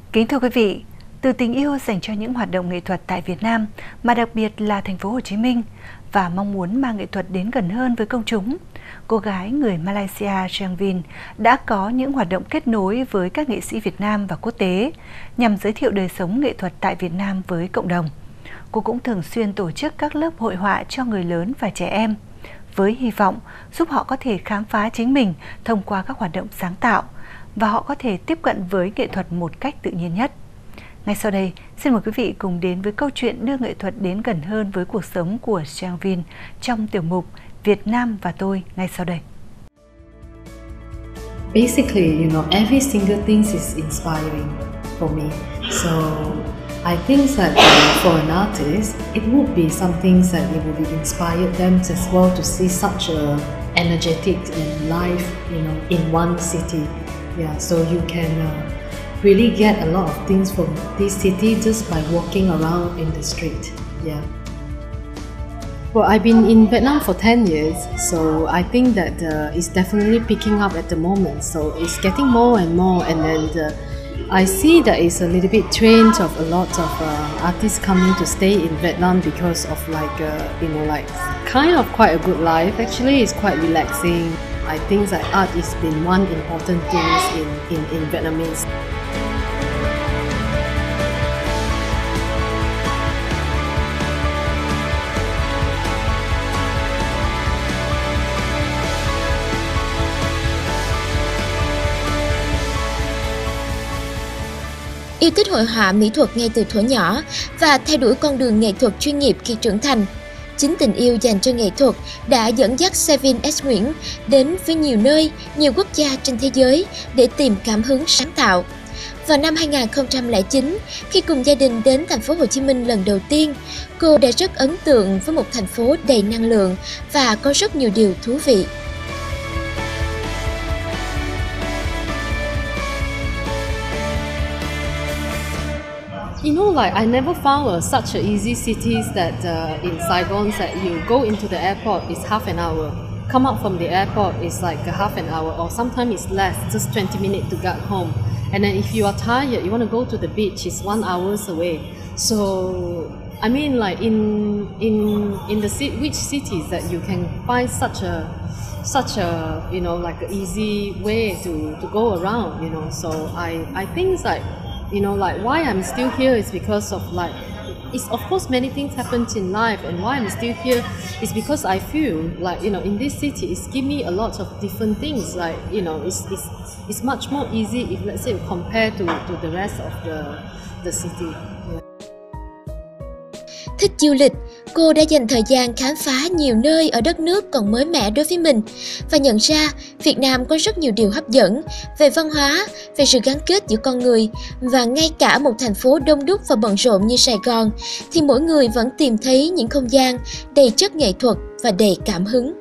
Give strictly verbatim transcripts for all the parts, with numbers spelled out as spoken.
Kính thưa quý vị, từ tình yêu dành cho những hoạt động nghệ thuật tại Việt Nam, mà đặc biệt là thành phố Hồ Chí Minh, và mong muốn mang nghệ thuật đến gần hơn với công chúng, cô gái người Malaysia Giang Vin đã có những hoạt động kết nối với các nghệ sĩ Việt Nam và quốc tế nhằm giới thiệu đời sống nghệ thuật tại Việt Nam với cộng đồng. Cô cũng thường xuyên tổ chức các lớp hội họa cho người lớn và trẻ em, với hy vọng giúp họ có thể khám phá chính mình thông qua các hoạt động sáng tạo, và họ có thể tiếp cận với nghệ thuật một cách tự nhiên nhất. Ngay sau đây, xin mời quý vị cùng đến với câu chuyện đưa nghệ thuật đến gần hơn với cuộc sống của Giang Vin trong tiểu mục Việt Nam và tôi ngay sau đây. Basically, you know, every single thing is inspiring for me. So I think that uh, for an artist, it would be something that it would be inspired them as well to see such a energetic life, you know, in one city. Yeah, so you can uh, really get a lot of things from this city just by walking around in the street. Yeah. Well, I've been in Vietnam for ten years, so I think that uh, it's definitely picking up at the moment. So it's getting more and more, and then the, I see that it's a little bit trend of a lot of uh, artists coming to stay in Vietnam because of like uh, you know like kind of quite a good life. Actually, it's quite relaxing. I think that art has been one important thing in, in, in Vietnamese. Yêu thích hội họa mỹ thuật ngay từ thuở nhỏ và theo đuổi con đường nghệ thuật chuyên nghiệp khi trưởng thành. Chính tình yêu dành cho nghệ thuật đã dẫn dắt Giang Vin S. Nguyễn đến với nhiều nơi, nhiều quốc gia trên thế giới để tìm cảm hứng sáng tạo. Vào năm hai nghìn không trăm lẻ chín, khi cùng gia đình đến thành phố Hồ Chí Minh lần đầu tiên, cô đã rất ấn tượng với một thành phố đầy năng lượng và có rất nhiều điều thú vị. You know, like I never found a, such a easy cities that uh, in Saigon that you go into the airport is half an hour, come out from the airport is like a half an hour, or sometimes it's less, just twenty minutes to get home. And then if you are tired, you want to go to the beach, it's one hours away. So I mean, like in in in the city, which cities that you can find such a such a you know like an easy way to to go around, you know. So I I think like, you know, like why I'm still here is because of like, it's of course many things happened in life, and why I'm still here is because I feel like, you know, in this city it's give me a lot of different things, like, you know, it's it's it's much more easy if let's say compare to to the rest of the the city. Yeah. Thích du lịch, cô đã dành thời gian khám phá nhiều nơi ở đất nước còn mới mẻ đối với mình và nhận ra Việt Nam có rất nhiều điều hấp dẫn về văn hóa, về sự gắn kết giữa con người, và ngay cả một thành phố đông đúc và bận rộn như Sài Gòn thì mỗi người vẫn tìm thấy những không gian đầy chất nghệ thuật và đầy cảm hứng.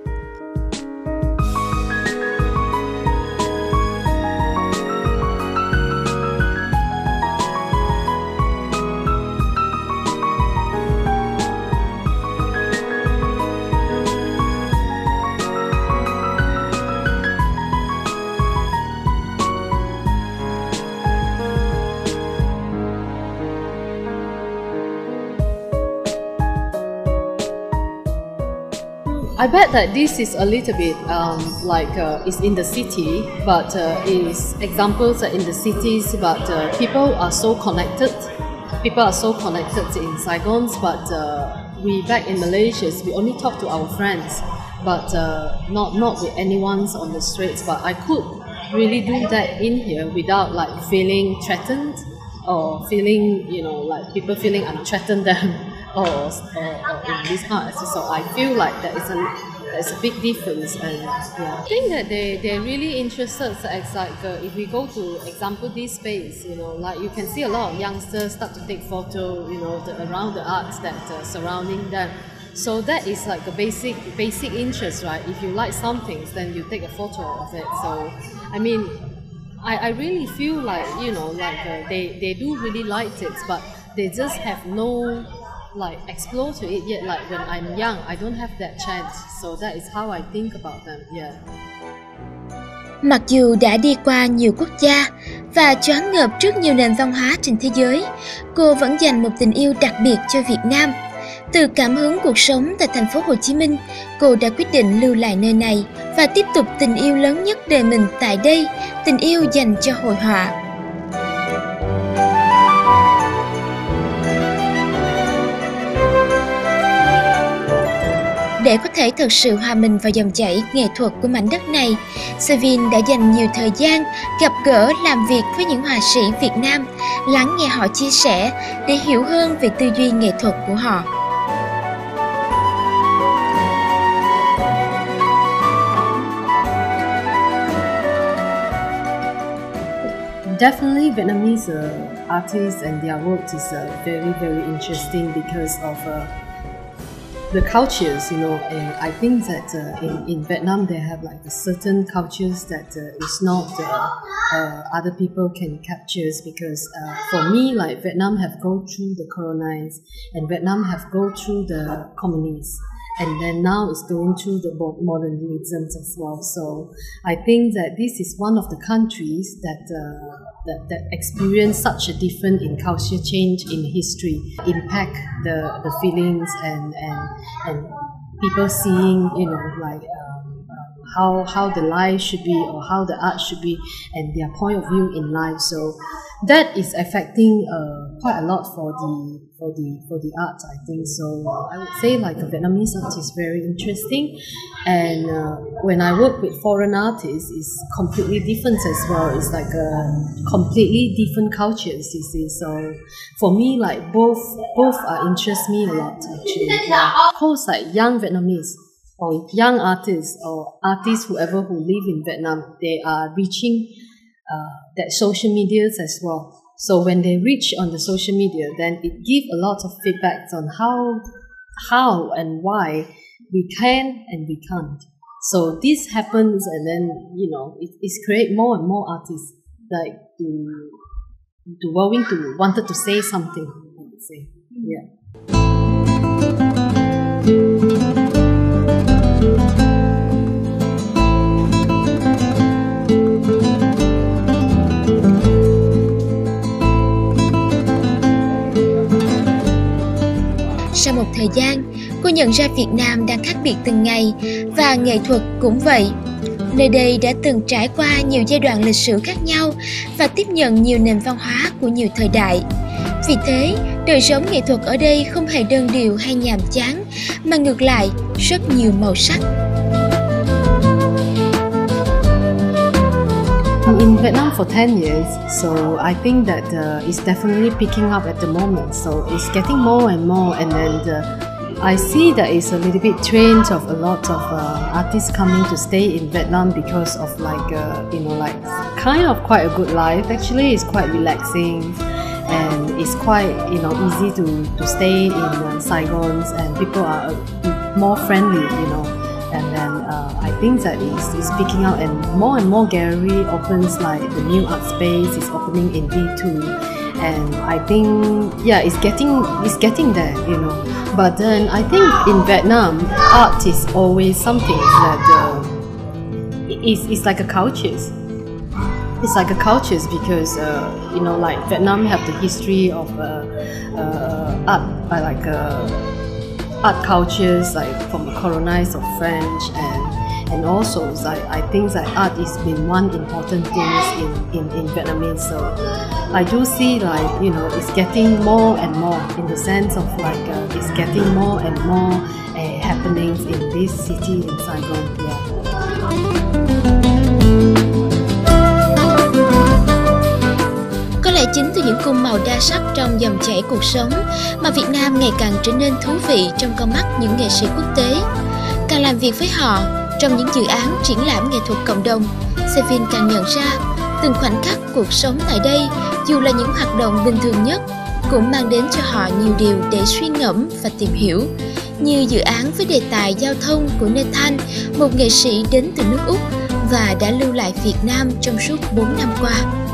I bet that this is a little bit um, like uh, it's in the city, but uh, is examples are in the cities, but uh, people are so connected. People are so connected in Saigon, but uh, we back in Malaysia, we only talk to our friends, but uh, not not with anyone on the streets. But I could really do that in here without like feeling threatened or feeling, you know, like people feeling I'm threatened them. Or, or, or in this art, so I feel like that is a that is a big difference, and yeah, I think that they they're really interested. So it's like uh, if we go to example this space, you know, like you can see a lot of youngsters start to take photo, you know, the, around the arts that uh, surrounding them. So that is like a basic basic interest, right? If you like something, then you take a photo of it. So I mean, I, I really feel like, you know, like uh, they they do really like it, but they just have no like explore to it yet. Like when I'm young, I don't have that chance, so that is how I think about them. Yeah. Mặc dù đã đi qua nhiều quốc gia và choáng ngợp trước nhiều nền văn hóa trên thế giới, cô vẫn dành một tình yêu đặc biệt cho Việt Nam. Từ cảm hứng cuộc sống tại thành phố Hồ Chí Minh, cô đã quyết định lưu lại nơi này và tiếp tục tình yêu lớn nhất đời mình tại đây, tình yêu dành cho hội họa. Để có thể thực sự hòa mình vào dòng chảy nghệ thuật của mảnh đất này, Sevin đã dành nhiều thời gian gặp gỡ, làm việc với những họa sĩ Việt Nam, lắng nghe họ chia sẻ để hiểu hơn về tư duy nghệ thuật của họ. Definitely, Vietnamese uh, artists and their work is uh, very, very interesting because of uh, the cultures, you know. And I think that uh, in, in Vietnam they have like a certain cultures that uh, is not uh, uh, other people can capture, because uh, for me, like Vietnam have go through the colonize and Vietnam have go through the communists. And then now it's going through the modernism as well. So I think that this is one of the countries that uh, that, that experience such a different in culture change in history, impact the, the feelings and, and and people seeing, you know, like um, how how the life should be or how the art should be and their point of view in life. So that is affecting uh, quite a lot for the for the for the art, I think. So I would say like a Vietnamese art is very interesting, and uh, when I work with foreign artists, it's completely different as well. It's like a completely different cultures, you see. So for me, like both both uh, interest me a lot actually. Yeah. Of course, like young Vietnamese or young artists or artists whoever who live in Vietnam, they are reaching uh, that social medias as well. So when they reach on the social media, then it gives a lot of feedbacks on how, how and why we can and we can't. So this happens, and then you know it, it's create more and more artists like to to willing to wanted to say something. I would say, yeah. Sau một thời gian, cô nhận ra Việt Nam đang khác biệt từng ngày và nghệ thuật cũng vậy. Nơi đây đã từng trải qua nhiều giai đoạn lịch sử khác nhau và tiếp nhận nhiều nền văn hóa của nhiều thời đại. Vì thế, đời sống nghệ thuật ở đây không hề đơn điệu hay nhàm chán, mà ngược lại, rất nhiều màu sắc. In Vietnam for ten years, so I think that uh, it's definitely picking up at the moment. So it's getting more and more, and then the, I see that it's a little bit trend of a lot of uh, artists coming to stay in Vietnam because of like uh, you know like kind of quite a good life. Actually, it's quite relaxing, and it's quite you know easy to to stay in uh, Saigon, and people are uh, more friendly, you know. And then uh, I think that it's, it's picking out, and more and more gallery opens, like the new art space is opening in V two, and I think yeah it's getting it's getting there, you know. But then I think in Vietnam art is always something that uh, it's, it's like a cultures. It's like a cultures because uh, you know like Vietnam have the history of uh, uh, art uh, like uh, art cultures like from the colonized of French, and and also like, I think that art has been one important thing in, in, in Vietnamese. So I do see like you know it's getting more and more in the sense of like uh, it's getting more and more uh, happenings in this city in Saigon. Yeah. Có lẽ chính từ những cung màu đa sắc trong dòng chảy cuộc sống mà Việt Nam ngày càng trở nên thú vị trong con mắt những nghệ sĩ quốc tế. Càng làm việc với họ trong những dự án triển lãm nghệ thuật cộng đồng, Sevin càng nhận ra từng khoảnh khắc cuộc sống tại đây, dù là những hoạt động bình thường nhất, cũng mang đến cho họ nhiều điều để suy ngẫm và tìm hiểu. Như dự án với đề tài giao thông của Nathan, một nghệ sĩ đến từ nước Úc và đã lưu lại Việt Nam trong suốt bốn năm qua.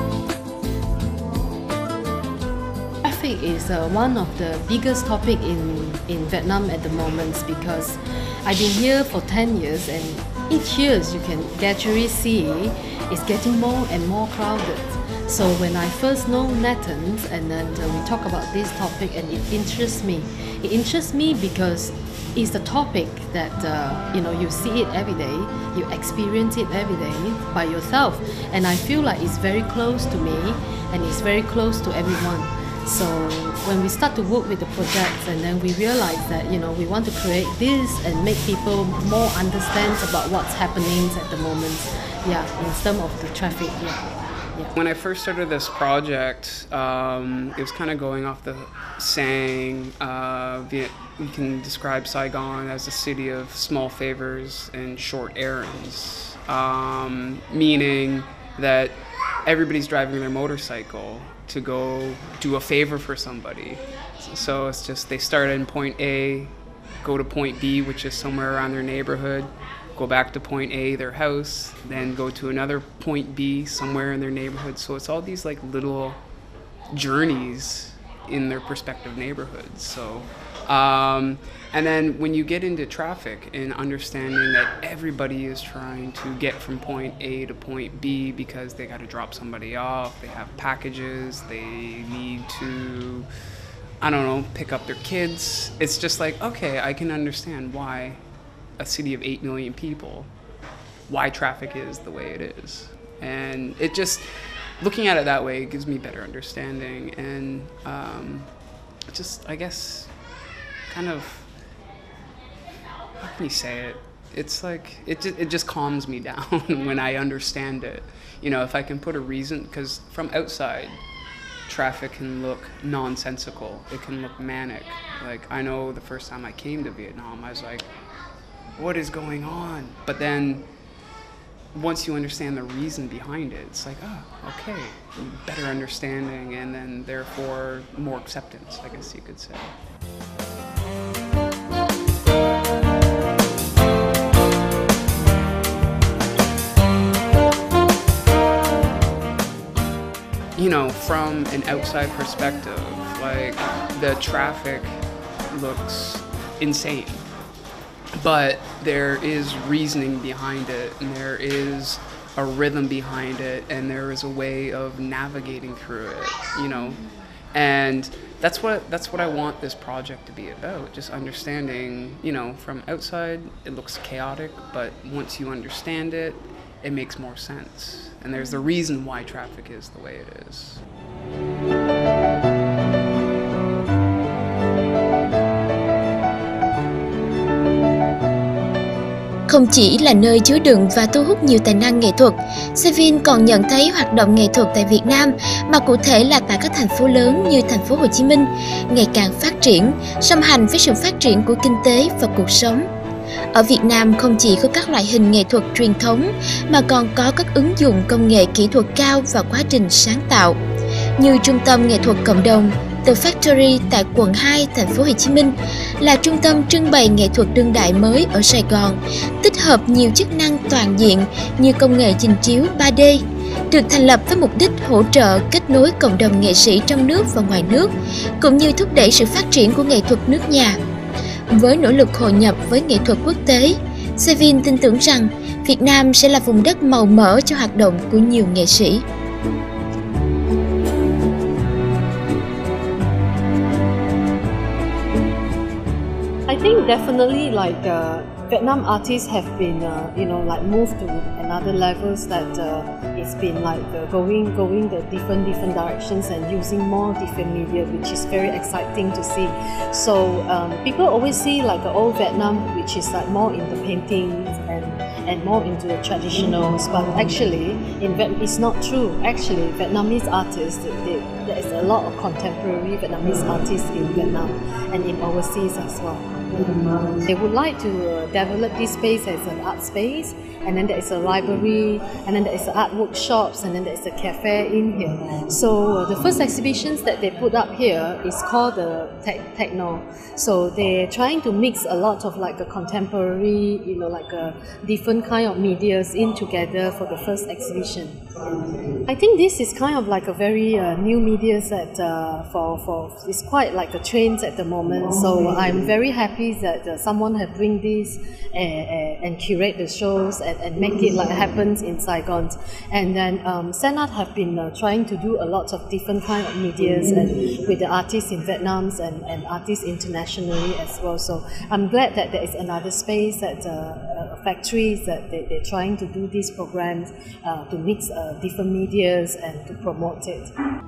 Traffic is uh, one of the biggest topic in in Vietnam at the moment because I've been here for ten years, and each year you can gradually see it's getting more and more crowded. So when I first know Nathans and then uh, we talk about this topic and it interests me. It interests me because it's a topic that uh, you know you see it every day, you experience it every day by yourself, and I feel like it's very close to me and it's very close to everyone. So when we start to work with the projects and then we realize that you know we want to create this and make people more understand about what's happening at the moment, yeah, in terms of the traffic, yeah. Yeah. When I first started this project, um, it was kind of going off the saying, uh, Viet- we can describe Saigon as a city of small favors and short errands, um, meaning that everybody's driving their motorcycle to go do a favor for somebody. So it's just they start in point A, go to point B, which is somewhere around their neighborhood, go back to point A, their house, then go to another point B somewhere in their neighborhood. So it's all these like little journeys in their respective neighborhoods. So, um, and then when you get into traffic and understanding that everybody is trying to get from point A to point B because they got to drop somebody off, they have packages, they need to, I don't know, pick up their kids. It's just like, okay, I can understand why a city of eight million people, why traffic is the way it is. And it just, looking at it that way, it gives me better understanding and um, just, I guess, kind of, how can you say it? It's like, it just, it just calms me down when I understand it. You know, if I can put a reason, because from outside, traffic can look nonsensical. It can look manic. Like, I know the first time I came to Vietnam, I was like, what is going on? But then once you understand the reason behind it, it's like, oh, okay, better understanding and then therefore more acceptance, I guess you could say. You know, from an outside perspective, like the traffic looks insane. But there is reasoning behind it, and there is a rhythm behind it, and there is a way of navigating through it, you know. And that's what that's what I want this project to be about, just understanding, you know, from outside it looks chaotic, but once you understand it, it makes more sense. And there's the reason why traffic is the way it is. Không chỉ là nơi chứa đựng và thu hút nhiều tài năng nghệ thuật, Sevin còn nhận thấy hoạt động nghệ thuật tại Việt Nam, mà cụ thể là tại các thành phố lớn như thành phố Hồ Chí Minh, ngày càng phát triển, song hành với sự phát triển của kinh tế và cuộc sống. Ở Việt Nam không chỉ có các loại hình nghệ thuật truyền thống, mà còn có các ứng dụng công nghệ kỹ thuật cao vào quá trình sáng tạo, như Trung tâm Nghệ thuật Cộng đồng The Factory tại quận hai, thành phố Hồ Chí Minh, là trung tâm trưng bày nghệ thuật đương đại mới ở Sài Gòn, tích hợp nhiều chức năng toàn diện như công nghệ trình chiếu ba D, được thành lập với mục đích hỗ trợ kết nối cộng đồng nghệ sĩ trong nước và ngoài nước, cũng như thúc đẩy sự phát triển của nghệ thuật nước nhà. Với nỗ lực hội nhập với nghệ thuật quốc tế, Sevin tin tưởng rằng Việt Nam sẽ là vùng đất màu mỡ cho hoạt động của nhiều nghệ sĩ. I think definitely like uh, Vietnam artists have been uh, you know like moved to another levels that uh, it's been like uh, going going the different different directions and using more different media, which is very exciting to see. So um, people always see like the old Vietnam, which is like more into paintings and and more into the traditionals, but actually in Vietnam it's not true. Actually, Vietnamese artists, they, there is a lot of contemporary Vietnamese artists in Vietnam and in overseas as well. They would like to uh, develop this space as an art space, and then there is a library, and then there is art workshops, and then there is a cafe in here. So uh, the first exhibitions that they put up here is called the te Techno. So they're trying to mix a lot of like a contemporary, you know, like a different kind of medias in together for the first exhibition. I think this is kind of like a very uh, new media that uh, for for it's quite like a trend at the moment. So I'm very happy happy that uh, someone have bring this and, and curate the shows and, and make it like happens in Saigon. And then um, Senat have been uh, trying to do a lot of different kind of medias and with the artists in Vietnam and, and artists internationally as well. So I'm glad that there is another space that uh, factories that they, they're trying to do these programs uh, to mix uh, different medias and to promote it.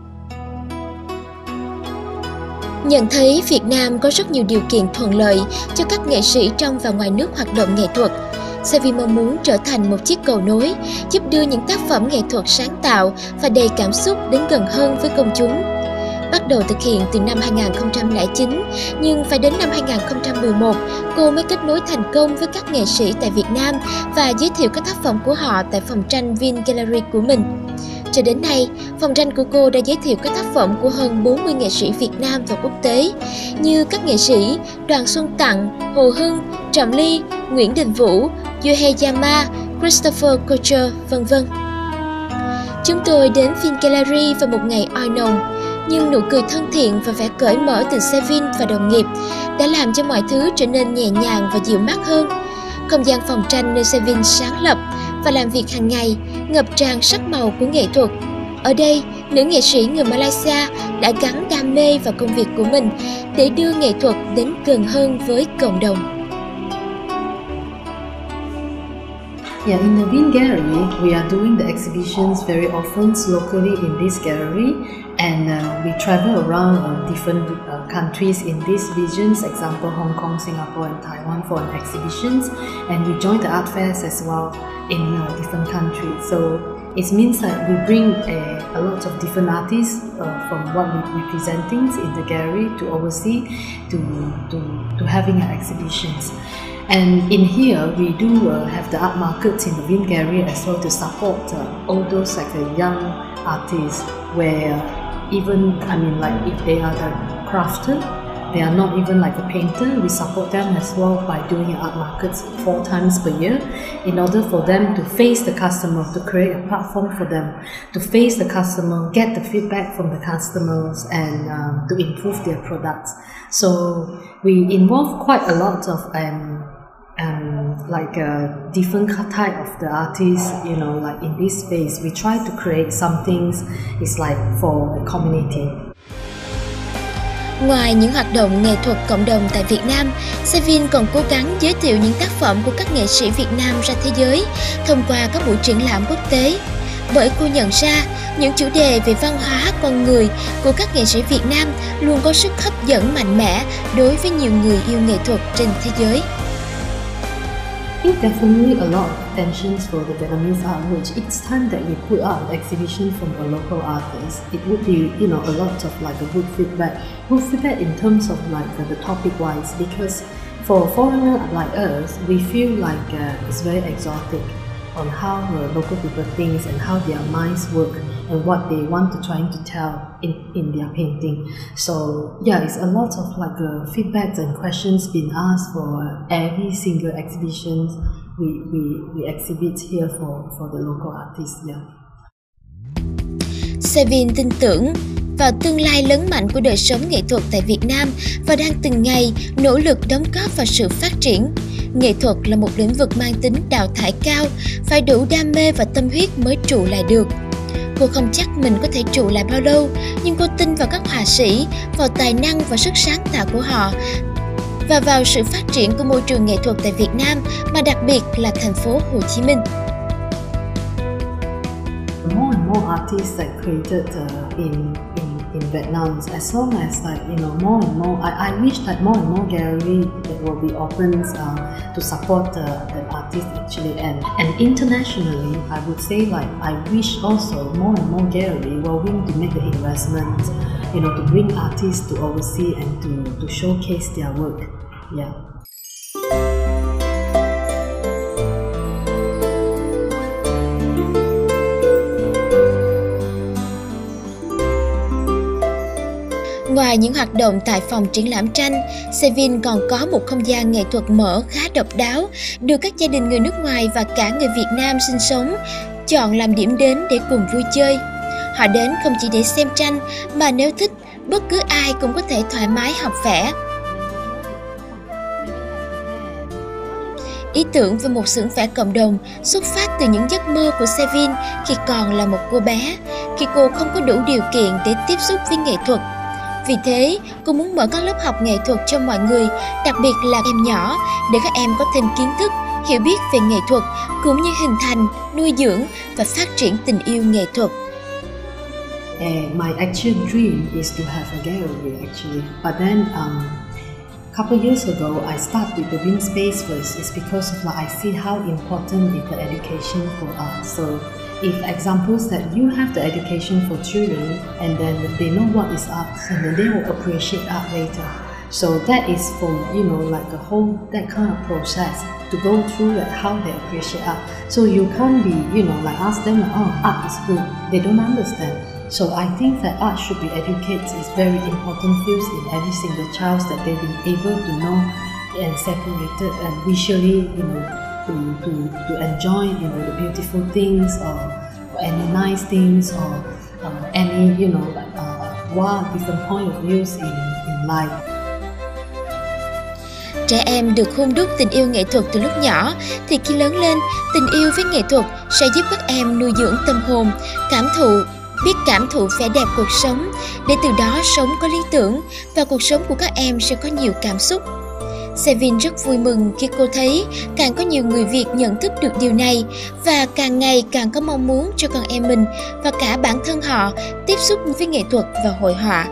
Nhận thấy Việt Nam có rất nhiều điều kiện thuận lợi cho các nghệ sĩ trong và ngoài nước hoạt động nghệ thuật, Sevin mong muốn trở thành một chiếc cầu nối, giúp đưa những tác phẩm nghệ thuật sáng tạo và đầy cảm xúc đến gần hơn với công chúng. Bắt đầu thực hiện từ năm hai nghìn không trăm lẻ chín, nhưng phải đến năm hai nghìn không trăm mười một, cô mới kết nối thành công với các nghệ sĩ tại Việt Nam và giới thiệu các tác phẩm của họ tại phòng tranh Vin Gallery của mình. Cho đến nay, phòng tranh của cô đã giới thiệu các tác phẩm của hơn bốn mươi nghệ sĩ Việt Nam và quốc tế, như các nghệ sĩ Đoàn Xuân Tặng, Hồ Hưng, Trọng Ly, Nguyễn Đình Vũ, Yohei Yama, Christopher Couture, vân vân. Chúng tôi đến Vin Gallery vào một ngày oi nồng, nhưng nụ cười thân thiện và vẻ cởi mở từ Sevin và đồng nghiệp đã làm cho mọi thứ trở nên nhẹ nhàng và dịu mát hơn. Không gian phòng tranh nơi Sevin sáng lập và làm việc hàng ngày ngập tràn sắc màu của nghệ thuật. Ở đây, nữ nghệ sĩ người Malaysia đã gắn đam mê vào công việc của mình để đưa nghệ thuật đến gần hơn với cộng đồng. Yeah, in the Vin Gallery, we are doing the exhibitions very often locally in this gallery, and uh, we travel around uh, different uh, countries in these regions, example Hong Kong, Singapore and Taiwan for an exhibitions, and we join the art fairs as well in uh, different countries. So it means that we bring a, a lot of different artists uh, from what we representing in the gallery to oversee to, to, to having exhibitions. And in here, we do uh, have the art markets in the Vin Gallery as well to support uh, all those like uh, young artists where uh, even, I mean, like if they are the crafter, they are not even like a painter, we support them as well by doing art markets four times per year in order for them to face the customer, to create a platform for them, to face the customer, get the feedback from the customers and um, to improve their products. So we involve quite a lot of um, um, like a different type of the artists, you know, like in this space, we try to create some things, it's like for a community. Ngoài những hoạt động nghệ thuật cộng đồng tại Việt Nam, Sevin còn cố gắng giới thiệu những tác phẩm của các nghệ sĩ Việt Nam ra thế giới thông qua các buổi triển lãm quốc tế. Bởi cô nhận ra, những chủ đề về văn hóa con người của các nghệ sĩ Việt Nam luôn có sức hấp dẫn mạnh mẽ đối với nhiều người yêu nghệ thuật trên thế giới. I think definitely a lot of attention for the Vietnamese art, which each time that we put out an exhibition from a local artist, it would be, you know, a lot of like a good feedback. Good feedback in terms of like uh, the topic wise, because for a foreigner like us, we feel like uh, it's very exotic on how the local people think and how their minds work and what they want to trying to tell in, in their painting. So yeah, it's a lot of like uh, feedbacks and questions being asked for every single exhibition we, we, we exhibit here for, for the local artists. Yeah. Sevin tin tưởng vào tương lai lớn mạnh của đời sống nghệ thuật tại Việt Nam và đang từng ngày nỗ lực đóng góp vào sự phát triển. Nghệ thuật là một lĩnh vực mang tính đào thải cao, phải đủ đam mê và tâm huyết mới trụ lại được. Cô không chắc mình có thể trụ lại bao lâu, nhưng cô tin vào các họa sĩ, vào tài năng và sức sáng tạo của họ và vào sự phát triển của môi trường nghệ thuật tại Việt Nam, mà đặc biệt là thành phố Hồ Chí Minh. More and more artists that created uh, in, in in Vietnam, as long as like you know more and more, I, I wish that more and more gallery that will be opened uh, to support the, the artists actually, and and internationally, I would say like I wish also more and more gallery were willing to make the investment, you know, to bring artists to oversee and to to showcase their work. Yeah. Ngoài những hoạt động tại phòng triển lãm tranh, Sevin còn có một không gian nghệ thuật mở khá độc đáo, được các gia đình người nước ngoài và cả người Việt Nam sinh sống chọn làm điểm đến để cùng vui chơi. Họ đến không chỉ để xem tranh, mà nếu thích, bất cứ ai cũng có thể thoải mái học vẽ. Ý tưởng về một xưởng vẽ cộng đồng xuất phát từ những giấc mơ của Sevin khi còn là một cô bé, khi cô không có đủ điều kiện để tiếp xúc với nghệ thuật. Vì thế, cô muốn mở các lớp học nghệ thuật cho mọi người, đặc biệt là em nhỏ, để các em có thêm kiến thức, hiểu biết về nghệ thuật, cũng như hình thành, nuôi dưỡng và phát triển tình yêu nghệ thuật. Uh, my actual dream is to have a gallery actually, but then um, a couple years ago I started with the Win Space first. It's because of like I see how important is the education for us. So if examples that you have the education for children and then they know what is art and then they will appreciate art later. So that is for, you know, like a whole that kind of process to go through like how they appreciate art. So you can't be, you know, like ask them like, oh, art is good. They don't understand. So I think that art should be educated. It's very important fields in every single child that they've been able to know and separated and visually, you know, to, to, to enjoy, you know, the beautiful things or, or any nice things or uh, any, you know, like uh, wow, different point of views in, in life. Trẻ em được hun đúc tình yêu nghệ thuật từ lúc nhỏ, thì khi lớn lên, tình yêu với nghệ thuật sẽ giúp các em nuôi dưỡng tâm hồn, cảm thụ, biết cảm thụ vẻ đẹp cuộc sống, để từ đó sống có lý tưởng và cuộc sống của các em sẽ có nhiều cảm xúc. Sevin rất vui mừng khi cô thấy càng có nhiều người Việt nhận thức được điều này và càng ngày càng có mong muốn cho con em mình và cả bản thân họ tiếp xúc với nghệ thuật và hội họa.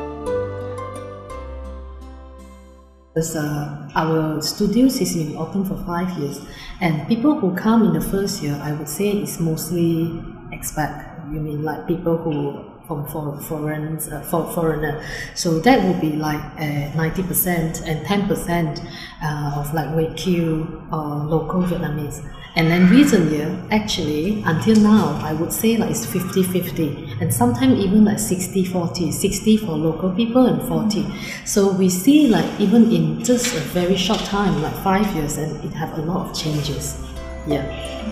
Because, uh, our studio has been open for five years, and people who come in the first year, I would say, is mostly expat. You mean like people who from for, foreign, uh, for foreigner. So that would be like uh, ninety percent and ten percent uh, of like Wei Q or local Vietnamese. And then recent year, actually, until now, I would say like it's fifty fifty, and sometimes even like sixty forty, sixty for local people and forty. So we see like even in just a very short time, like five years, and it have a lot of changes. Yeah.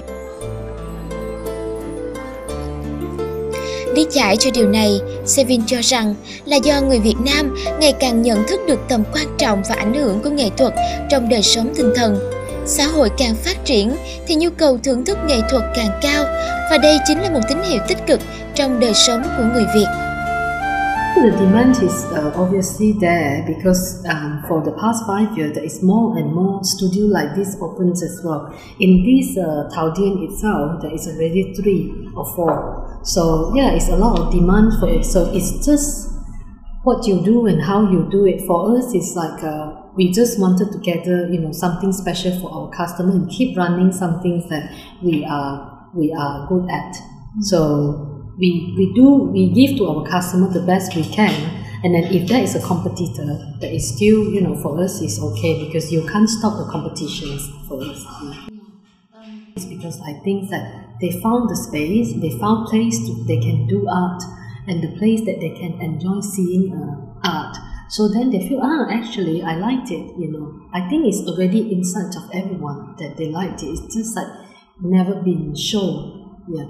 Lý giải cho điều này, Sevin cho rằng là do người Việt Nam ngày càng nhận thức được tầm quan trọng và ảnh hưởng của nghệ thuật trong đời sống tinh thần. Xã hội càng phát triển thì nhu cầu thưởng thức nghệ thuật càng cao, và đây chính là một tín hiệu tích cực trong đời sống của người Việt. The demand is uh, obviously there because um, for the past five years there is more and more studio like this opens as well. In this uh, Thao Dien itself, there is already three or four. So yeah, it's a lot of demand for it. So it's just what you do and how you do it. For us, it's like uh, we just wanted to gather, you know, something special for our customer and keep running some things that we are we are good at. So we we do we give to our customer the best we can, and then if there is a competitor, that is still, you know, for us is okay because you can't stop the competitions for us. It's because I think that they found the space, they found place to, they can do art, and the place that they can enjoy seeing uh, art. So then they feel, ah, actually, I liked it, you know. I think it's already inside of everyone that they liked it. It's just like never been shown. Yeah.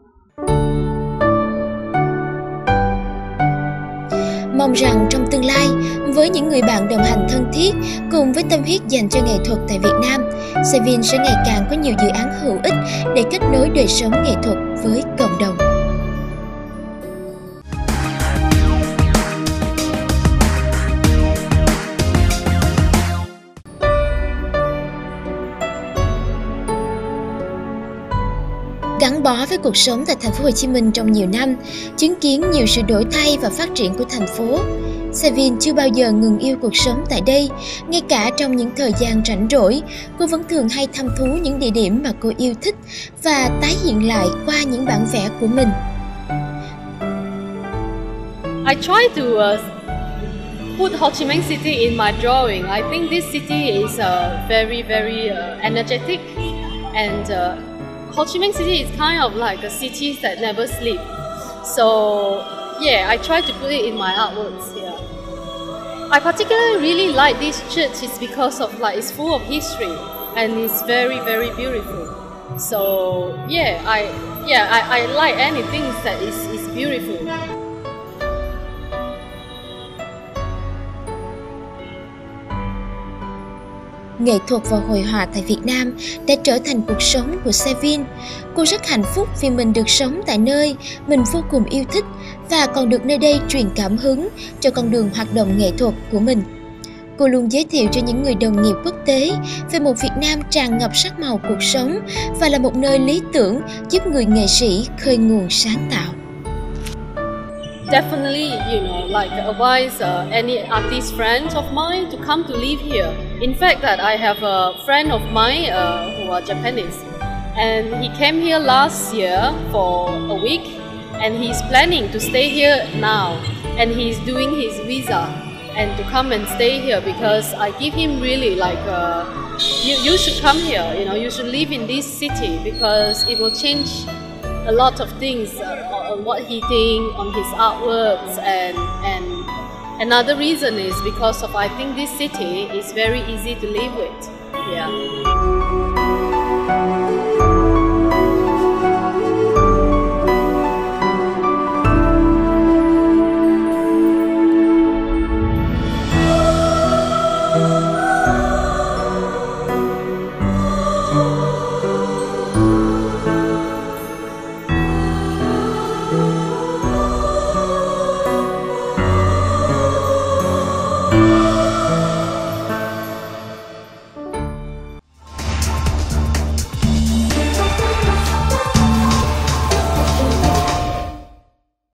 Mong rằng trong tương lai, với những người bạn đồng hành thân thiết cùng với tâm huyết dành cho nghệ thuật tại Việt Nam, Sevin sẽ ngày càng có nhiều dự án hữu ích để kết nối đời sống nghệ thuật với cộng đồng. Gắn bó với cuộc sống tại thành phố Hồ Chí Minh trong nhiều năm, chứng kiến nhiều sự đổi thay và phát triển của thành phố, Sevin chưa bao giờ ngừng yêu cuộc sống tại đây. Ngay cả trong những thời gian rảnh rỗi, cô vẫn thường hay thăm thú những địa điểm mà cô yêu thích và tái hiện lại qua những bản vẽ của mình. I try to uh, put Ho Chi Minh City in my drawing. I think this city is uh, very, very uh, energetic, and uh, Ho Chi Minh City is kind of like a city that never sleeps. So yeah, I try to put it in my artworks. Yeah, I particularly really like this church is because of like it's full of history and it's very, very beautiful. So yeah, I yeah I, I like anything that is is beautiful. Nghệ thuật và hội họa tại Việt Nam đã trở thành cuộc sống của Sevin. Cô rất hạnh phúc vì mình được sống tại nơi mình vô cùng yêu thích và còn được nơi đây truyền cảm hứng cho con đường hoạt động nghệ thuật của mình. Cô luôn giới thiệu cho những người đồng nghiệp quốc tế về một Việt Nam tràn ngập sắc màu cuộc sống và là một nơi lý tưởng giúp người nghệ sĩ khơi nguồn sáng tạo. Definitely, you know, like advise uh, any artist friends of mine to come to live here. In fact, that I have a friend of mine uh, who are Japanese, and he came here last year for a week, and he's planning to stay here now, and he's doing his visa and to come and stay here because I give him really like uh, you you should come here. You know, you should live in this city because it will change a lot of things uh, on what he thinks, on his artworks, and and another reason is because of I think this city is very easy to live with. Yeah.